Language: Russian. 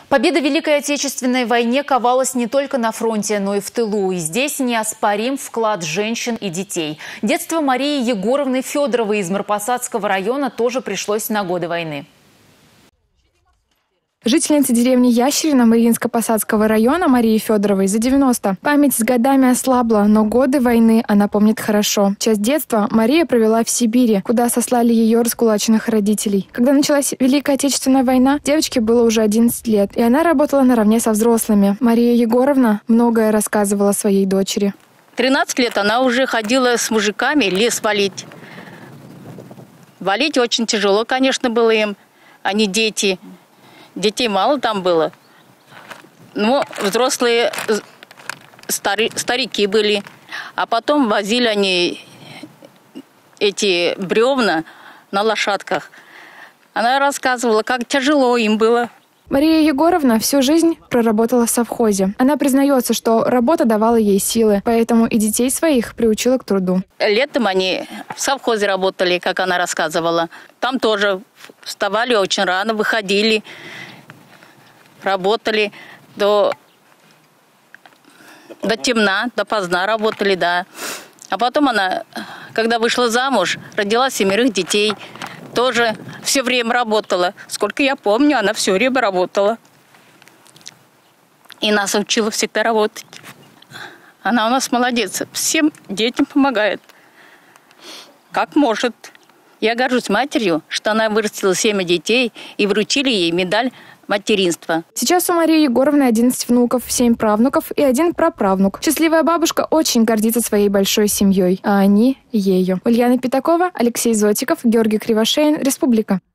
Победа в Великой Отечественной войне ковалась не только на фронте, но и в тылу. И здесь неоспорим вклад женщин и детей. Детство Марии Егоровны Федоровой из Марпасадского района тоже пришлось на годы войны. Жительница деревни Ящерина Мариинско-Посадского района Марии Федоровой за 90. Память с годами ослабла, но годы войны она помнит хорошо. Часть детства Мария провела в Сибири, куда сослали ее раскулаченных родителей. Когда началась Великая Отечественная война, девочке было уже 11 лет, и она работала наравне со взрослыми. Мария Егоровна многое рассказывала своей дочери. 13 лет она уже ходила с мужиками лес валить. Валить очень тяжело, конечно, было им, они дети. Детей мало там было. Но взрослые старики были. А потом возили они эти бревна на лошадках. Она рассказывала, как тяжело им было. Мария Егоровна всю жизнь проработала в совхозе. Она признается, что работа давала ей силы, поэтому и детей своих приучила к труду. Летом они в совхозе работали, как она рассказывала. Там тоже вставали очень рано, выходили, работали до темна, до поздна работали, да. А потом она, когда вышла замуж, родила 7 детей. Тоже все время работала. Сколько я помню, она все время работала. И нас учила всегда работать. Она у нас молодец. Всем детям помогает. Как может. Я горжусь матерью, что она вырастила 7 детей и вручили ей медаль материнства. Сейчас у Марии Егоровны 11 внуков, 7 правнуков и 1 праправнук. Счастливая бабушка очень гордится своей большой семьей, а они ею. Ульяна Пятакова, Алексей Зотиков, Георгий Кривошеин, Республика.